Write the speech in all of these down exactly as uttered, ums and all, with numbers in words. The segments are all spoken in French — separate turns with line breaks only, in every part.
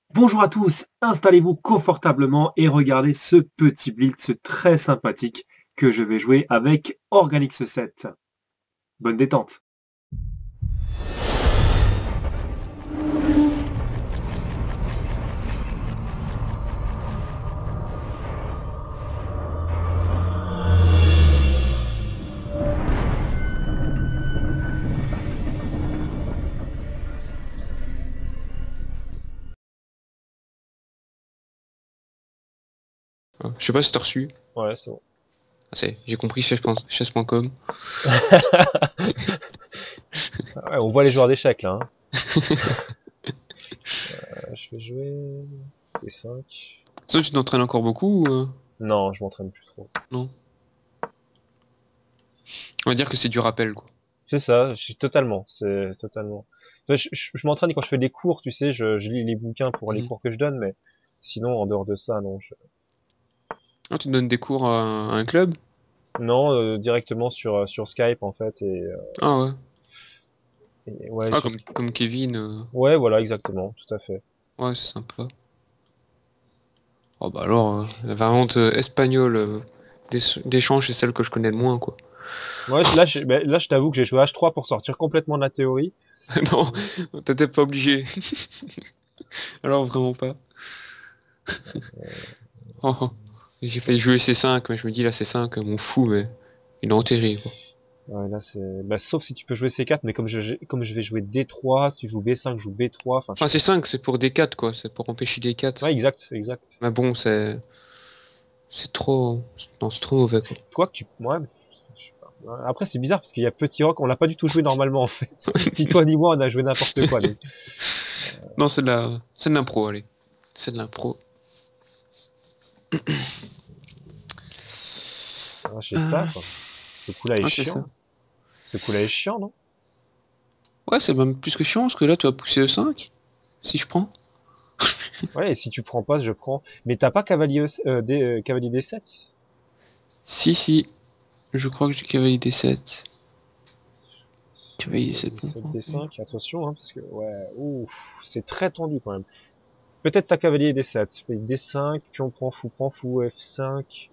Bonjour à tous, installez-vous confortablement et regardez ce petit blitz très sympathique que je vais jouer avec Organix sept. Bonne détente.
Ah, je sais pas si t'as reçu.
Ouais, c'est bon.
Ah, c'est, j'ai compris chess point com.
Ouais, on voit les joueurs d'échecs là. Hein. euh, je vais jouer P cinq.
Toi, tu t'entraînes encore beaucoup ou euh...
Non, je m'entraîne plus trop.
Non. On va dire que c'est du rappel, quoi.
C'est ça, je, totalement. C'est totalement. Enfin, je, je, je m'entraîne quand je fais des cours, tu sais, je, je lis les bouquins pour les
Mmh.
cours que je donne, mais sinon, en dehors de ça, non. Je...
Ah, tu donnes des cours à un, à un club?
Non, euh, directement sur, sur Skype en fait. Et, euh,
Ah ouais.
et ouais,
Ah,
sur...
comme, comme Kevin. Euh...
Ouais, voilà, exactement, tout à fait.
Ouais, c'est sympa. Oh bah alors, euh, la variante euh, espagnole euh, d'échange, c'est celle que je connais le moins, quoi.
Ouais, là, je, ben, là, je t'avoue que j'ai joué H trois pour sortir complètement de la théorie.
Non, t'étais pas obligé. Alors vraiment pas. Oh, oh. J'ai failli jouer C cinq, mais je me dis là C cinq, mon fou, mais il est enterré, quoi.
Ouais, là c'est. Bah, sauf si tu peux jouer C quatre, mais comme je, comme je vais jouer D trois, si tu joues B cinq, je joue B trois. Enfin,
Enfin,
je...
C cinq, c'est pour D quatre, quoi. C'est pour empêcher D quatre.
Ouais, exact, exact.
Mais bon, c'est. C'est trop. Non, c'est trop mauvais, quoi.
Quoi que tu. Ouais, je sais pas. Après, c'est bizarre parce qu'il y a Petit Rock, on l'a pas du tout joué normalement en fait. Ni toi ni moi, on a joué n'importe quoi. Donc...
Non, c'est de la. C'est de l'impro, allez. C'est de l'impro.
Ah, j'ai ça, quoi. Ce coup-là est
Ah, c'est ça.
chiant. Ce coup-là est chiant, non?
Ouais, c'est même plus que chiant, parce que là, tu vas pousser E cinq. Si je prends.
Ouais, et si tu prends pas, je prends. Mais t'as pas cavalier, euh, D, euh, cavalier D sept?
Si, si. Je crois que j'ai cavalier D sept. Cavalier D sept.
D cinq, attention, hein, parce que, ouais, ouf, c'est très tendu quand même. Peut-être ta cavalier D sept, D cinq, puis on prend fou, prend fou, F cinq.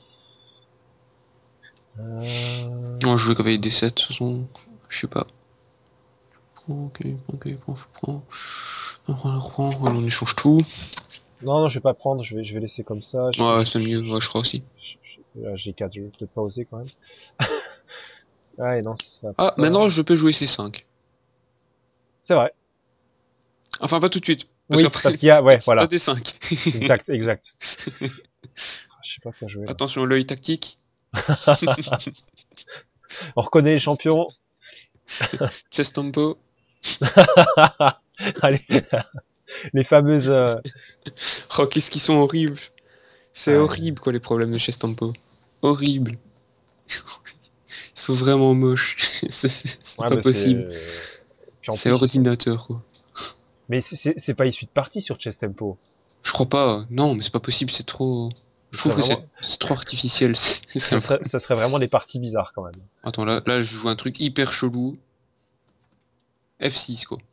Euh...
Non, je joue cavalier D sept, de toute façon. Je sais pas. Ok, ok, prends, je prends. On reprend, on échange tout.
Non, non, je vais pas prendre, je vais, je vais laisser comme ça. Je,
Ouais,
je,
c'est mieux,
je,
ouais, je crois aussi.
G quatre, je vais peut-être pas oser quand même. Ouais, non, ça sera
Ah,
pas...
maintenant je peux jouer C cinq.
C'est vrai.
Enfin, pas tout de suite. Parce
Oui,
qu'après,
parce qu'il y a... Ouais,
t'as
voilà.
D cinq.
Exact, exact. Je sais pas quoi jouer, là.
Attention, l'œil tactique.
On reconnaît les champions.
Chess tempo.
Allez, les fameuses... Euh...
Oh, qu'est-ce qu'ils sont horribles. C'est
Ah,
horrible, quoi, les problèmes de chess tempo. Horrible. Ils sont vraiment moches. C'est
ouais,
pas
bah
possible. C'est
plus,
ordinateur, quoi.
Mais c'est pas issu de partie sur Chess Tempo.
Je crois pas. Non, mais c'est pas possible, c'est trop... Je trouve que vraiment... c'est trop artificiel.
Ça serait, ça serait vraiment des parties bizarres, quand même.
Attends, là, là, je joue un truc hyper chelou. F six, quoi.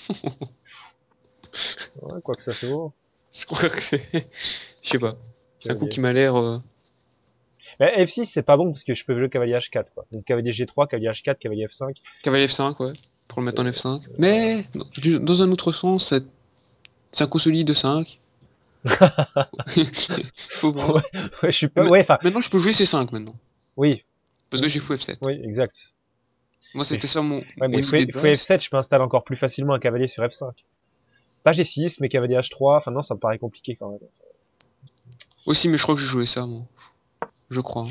Ouais, quoi que ça, c'est beau.
Je crois que c'est... Je sais pas. C'est un coup
Cavalier.
qui m'a l'air... Euh...
Mais F six, c'est pas bon parce que je peux jouer cavalier H quatre, quoi. Donc cavalier G trois, cavalier H quatre, cavalier F cinq.
Cavalier F cinq, ouais. Pour le mettre en F cinq. Mais, dans un autre sens, c'est... C'est un coup solide de cinq. Faut voir.
Ouais, ouais, je suis pas... Ouais, enfin...
Maintenant, je peux jouer C cinq, maintenant.
Oui.
Parce que j'ai fou F sept.
Oui, exact.
Moi, c'était ça mon,
ouais,
mon
mais
idée de
fou
base.
F sept, je peux installer encore plus facilement un cavalier sur F cinq. T'as G six, mais cavalier H trois, enfin non, ça me paraît compliqué quand même.
Aussi, mais je crois que j'ai joué ça, moi. Je crois.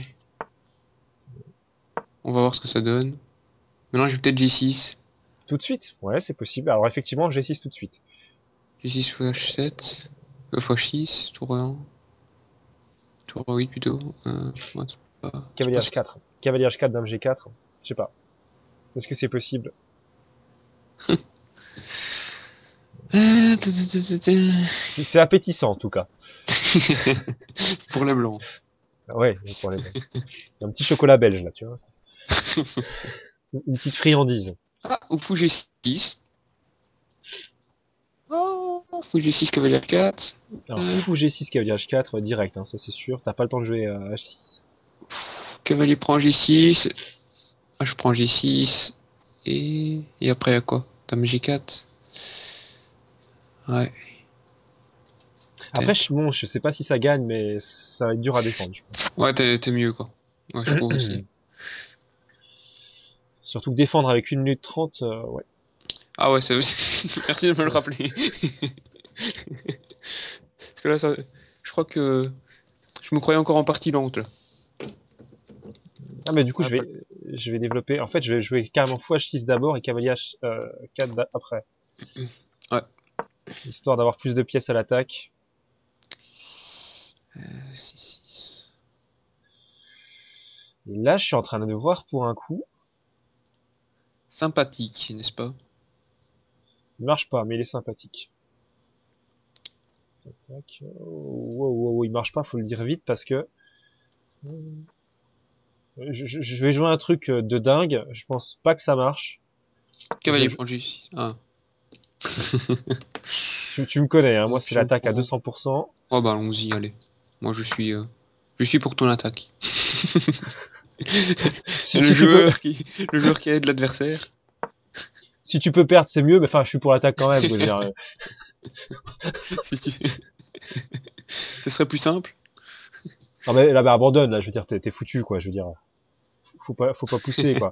On va voir ce que ça donne. Maintenant, j'ai peut-être G six.
Tout de suite? Ouais, c'est possible. Alors effectivement, G six tout de suite.
G six fois H sept. Euh, fois H six, tour un. Tour huit plutôt. Euh, ouais, pas,
cavalier H quatre. Cavalier H quatre, dame G quatre. Je sais pas. Est-ce que c'est possible? C'est appétissant en tout cas.
Pour les blancs.
Ouais, pour les blancs. Un petit chocolat belge là, tu vois. Une petite friandise.
Ah, ou fou G six. Oh, Oh, fou G six, cavalier H quatre.
Alors,
Euh,
fou G six, cavalier H quatre, euh, direct, hein, ça c'est sûr. T'as pas le temps de jouer euh, H six.
Cavalier prend G six. Ah, je prends G six. Et, et après à quoi? Dame G quatre. Ouais.
Après, je, bon, je sais pas si ça gagne, mais ça va être dur à défendre, je pense.
Ouais, t'es t'es mieux quoi. Ouais, je trouve aussi.
Surtout que défendre avec une minute trente, euh, ouais.
Ah ouais, c'est aussi. Merci de me le rappeler. Parce que là, ça... je crois que je me croyais encore en partie lente là.
Ah, mais du coup,
Ça
je
va
vais, je vais développer. En fait, je vais jouer carrément fou H six d'abord et cavalier H quatre d'a- après.
Ouais.
Histoire d'avoir plus de pièces à l'attaque.
Euh, six, six.
Et là, je suis en train de voir pour un coup.
Sympathique, n'est-ce pas?
Il marche pas, mais il est sympathique. Tac, tac. Oh, wow, wow, wow, il marche pas, faut le dire vite parce que. Je, je- je vais jouer un truc de dingue. Je pense pas que ça marche.
Cavalier
Je-
prend G six. Ah.
Tu, tu me connais, hein. Moi,
Oh,
c'est
pion
l'attaque à
prend.
deux cents pour cent.
Oh bah allons-y, allez. Moi je suis euh, je suis pour ton attaque.
Si,
le,
si tu peux,
joueur qui... le joueur qui aide l'adversaire.
si tu peux perdre, c'est mieux. Mais enfin, je suis pour l'attaque quand même. Je veux dire, euh,
Si tu... Ce serait plus simple.
Non mais là, bah, abandonne. Là, je veux dire, t'es t'es foutu, quoi. Je veux dire, faut, faut pas, faut pas pousser, quoi.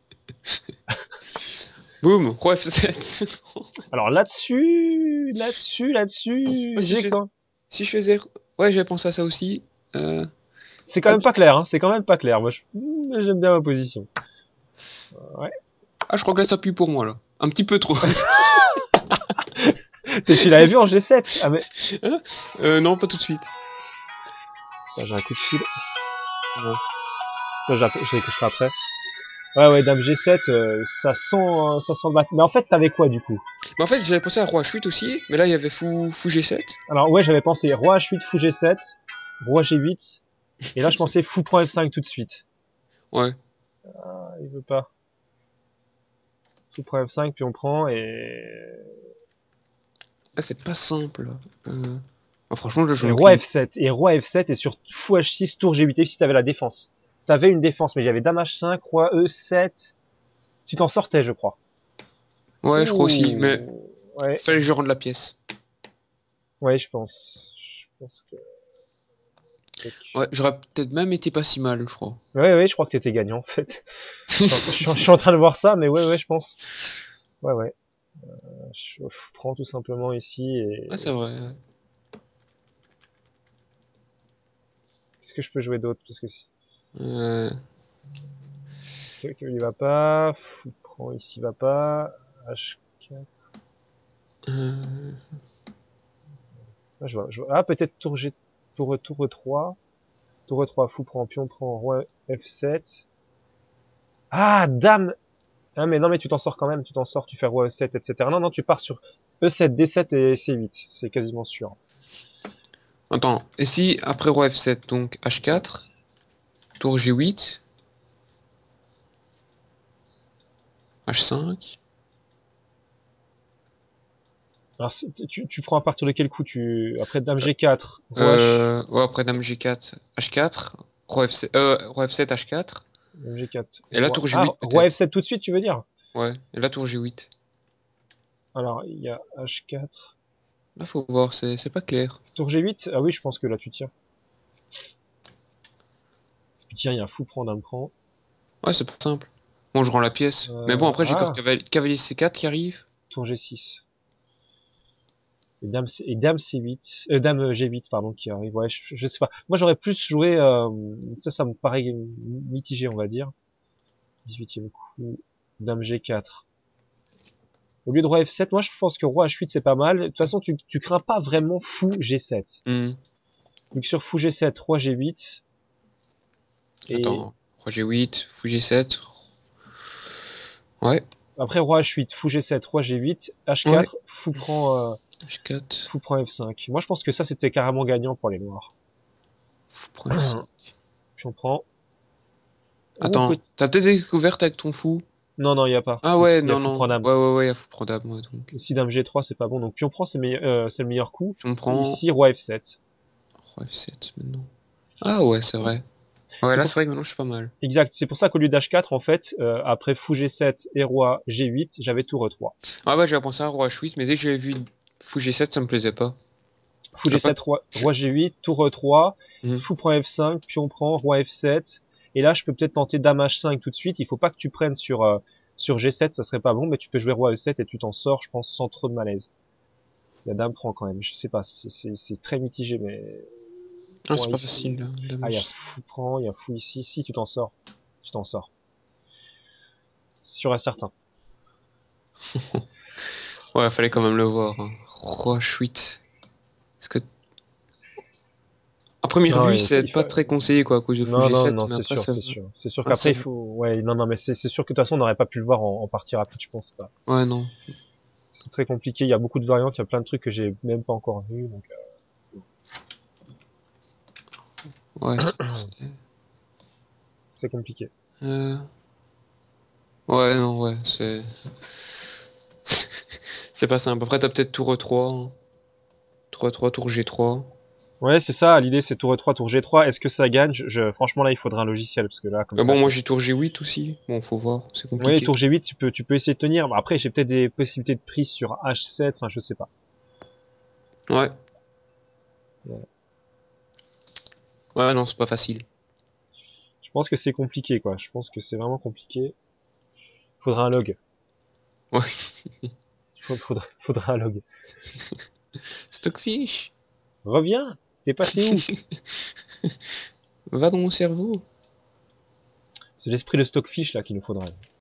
Boum, roi F sept.
Alors là-dessus, là-dessus, là-dessus,
Moi, si,
j'ai
je...
quand-
si je faisais... Ouais, j'avais pensé à ça aussi. Euh...
c'est quand même pas clair. Hein. C'est quand même pas clair. Moi, je- j'aime bien ma position. Ouais.
Ah, je crois que là ça pue pour moi là. Un petit peu trop.
Tu l'avais vu en G sept? Ah mais.
euh, non, pas tout de suite.
Attends, j'ai un coup de fil.
Non.
Non, j'ai- je l'écouterai après. Ouais, ouais, Dame G sept, euh, ça sent, euh, ça sent le bat. Mais en fait, t'avais quoi du coup?
Mais en fait, j'avais pensé à roi H huit aussi, mais là il y avait fou, fou G sept.
Alors ouais, j'avais pensé Roi H huit, Fou G sept, Roi G huit, et là je pensais Fou prend F cinq tout de suite.
Ouais.
Ah, il veut pas. Fou prend F cinq, puis on prend, et...
Ah, c'est pas simple. Euh... Ah, franchement, là, je
et Roi F sept, et Roi F sept, et sur Fou H six, Tour G huit, et si t'avais la défense. T'avais une défense, mais j'avais Dame H cinq, Roi E sept, tu t'en sortais, je crois.
Ouais, je crois aussi,
Ouh.
mais
Ouais,
fallait que je rende la pièce.
ouais, je pense. Je pense que...
Ouais, j'aurais peut-être même été pas si mal, je crois.
Ouais, ouais, je crois que t'étais gagnant, en fait. je, suis, je suis en train de voir ça, mais ouais, ouais, je pense. Ouais, ouais. Euh, je prends tout simplement ici et...
Ah, c'est vrai. Ouais.
Qu'est-ce que je peux jouer d'autre? Parce que si...
Euh...
il va pas, fou prend ici va pas, H quatre.
Euh...
Ah, je vois, je vois. Ah, peut-être tour G, tour, tour trois. Tour trois, fou prend, pion prend, roi F sept. Ah, dame! Ah, mais non, mais tu t'en sors quand même, tu t'en sors, tu fais roi E sept, et cetera. Non, non, tu pars sur E sept, D sept et C huit. C'est quasiment sûr.
Attends, et si après roi F sept, donc H quatre, tour G huit, H cinq.
Alors, tu, tu prends à partir de quel coup tu... Après dame G quatre, roi
Euh... Ouais, après dame G quatre, H quatre, roi F sept, euh, roi F sept, H quatre.
H... Dame G quatre.
Et là,
roi...
tour G huit,
ah, roi
peut-être.
F sept tout de suite, tu veux dire?
Ouais, et là, tour G huit.
Alors, il y a H quatre.
Là, faut voir, c'est c'est pas clair.
Tour G huit? Ah oui, je pense que là, tu tiens. Tu tiens, il y a un fou prend, dame prend.
Ouais, c'est pas simple. Bon, je rends la pièce.
Euh,
Mais bon, après, j'ai
ah.
encore cavalier, cavalier C quatre qui arrive.
Tour G six. Et dame, C... et dame C huit. Euh, dame G huit, pardon, qui arrive. Ouais, je, je sais pas. Moi, j'aurais plus joué... Euh... Ça, ça me paraît mitigé, on va dire. dix-huitième coup. Dame G quatre. Au lieu de roi F sept, moi, je pense que roi H huit, c'est pas mal. De toute façon, tu, tu crains pas vraiment fou G sept.
Hmm.
Donc, sur fou G sept, roi G huit. Et...
Attends, roi G huit, fou G sept. Ouais.
Après roi H huit, fou G sept, roi G huit, H quatre,
Ouais.
fou prend, euh,
H quatre,
fou prend F cinq. Moi, je pense que ça, c'était carrément gagnant pour les noirs.
fou prend F cinq.
Puis on prend...
Attends,
Ouh, peut-
t'as peut-être découverte avec ton fou.
Non, non, il y a pas.
Ah ouais,
Il y a
non,
fou
non.
prend dame.
Ouais, ouais, ouais, il faut prendre dame, ouais, donc.
Ici, dame G trois, c'est pas bon. Donc, pion prend, c'est meille- euh, c'est le meilleur coup.
Si on prend
Ici, roi F sept.
roi F sept maintenant. Ah ouais, c'est vrai. Ouais,
C'est
là,
pour
c'est vrai que maintenant, je suis pas mal.
Exact. C'est pour ça qu'au lieu d'H quatre, en fait, euh, après fou G sept et roi G huit, j'avais tour E trois.
Ah bah, j'avais pensé à roi H huit, mais dès que j'avais vu fou G sept, ça me plaisait pas.
Fou
Je
G sept,
sais pas.
roi, roi G huit, tour E trois,
Mhm.
fou prend F cinq, pion prend, roi F sept. Et là, je peux peut-être tenter dame H cinq tout de suite. Il faut pas que tu prennes sur, euh, sur G sept, ça serait pas bon, mais tu peux jouer roi E sept et tu t'en sors, je pense, sans trop de malaise. La dame prend quand même, je sais pas, c'est- c'est c'est très mitigé, mais...
Ah, c'est
Roi
pas
ici.
facile, là.
Ah, il y a
Dommage.
fou prend, il y a fou ici. Si, tu t'en sors. Tu t'en sors. C'est sûr et certain.
Ouais, fallait quand même le voir. Hein. Roi H huit. Est-ce que... À première
Non,
vue,
il faut,
c'est
il
pas
faut-
très conseillé, quoi, à cause de fou
Non, non,
G sept,
non,
mais
c'est
après,
sûr,
ça...
c'est sûr. C'est sûr
Ah,
qu'après,
ça
il
va.
faut... Ouais, non, non, mais c'est c'est sûr que de toute façon, on n'aurait pas pu le voir en, en partie rapide, je pense pas.
Ouais, non.
C'est très compliqué, il y a beaucoup de variantes, il y a plein de trucs que j'ai même pas encore vus, donc... euh,
Ouais, c'est... c'est-
c'est compliqué.
Euh... Ouais, non, ouais, c'est... c'est pas simple. Après, t'as peut-être tour E trois. Hein. Tour E trois, tour G trois.
Ouais, c'est ça, l'idée c'est tour E trois, tour G trois, est-ce que ça gagne? je, je- Franchement, là, il faudrait un logiciel, parce que là, comme
Mais
ça,
bon,
je
moi,
peux...
j'ai tour G huit aussi. Bon, faut voir, c'est
Ouais,
compliqué.
tour G huit, tu peux, tu peux essayer de tenir, mais après, j'ai peut-être des possibilités de prise sur H sept, enfin, je sais pas.
Ouais.
Ouais.
Ouais, non, c'est pas facile.
Je pense que c'est compliqué, quoi. Je pense que c'est vraiment compliqué. Faudra un log.
Ouais.
Faudra, faudra, faudra un log.
Stockfish.
Reviens! T'es passé où?
Va dans mon cerveau.
C'est l'esprit de Stockfish, là, qu'il nous faudrait.